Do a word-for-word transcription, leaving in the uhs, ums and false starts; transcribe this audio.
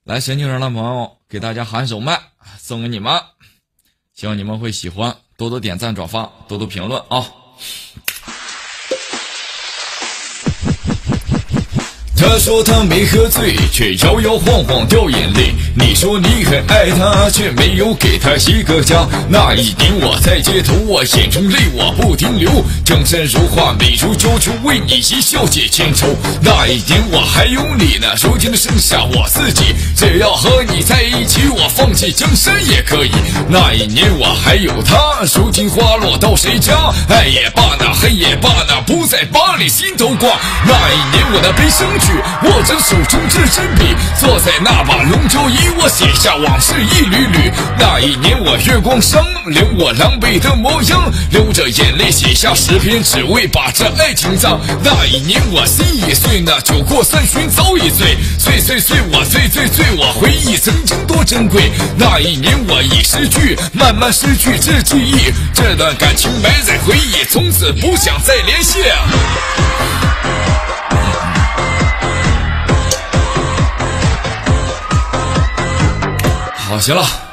来，神经人的朋友，给大家喊首麦，送给你们，希望你们会喜欢，多多点赞转发，多多评论啊。 他说他没喝醉，却摇摇晃晃掉眼泪。你说你很爱他，却没有给他一个家。那一年我在街头，我眼中泪我不停流，江山如画，美如胶，就为你一笑解千愁。那一年我还有你呢，如今剩下我自己。只要和你在一起，我放弃江山也可以。那一年我还有他，如今花落到谁家？爱也罢那恨也罢那，不再把你心头挂。那一年我的悲伤剧，握着手中这支笔，坐在那把龙舟椅，我写下往事一缕缕。那一年我月光上，留我狼狈的模样，流着眼泪写下诗篇，只为把这爱情葬。那一年我心已碎，那酒过三巡早已醉，岁岁岁我醉醉醉，我回忆曾经多珍贵。那一年我已失去，慢慢失去这记忆，这段感情埋在回忆，从此不想再联系。 好，行了。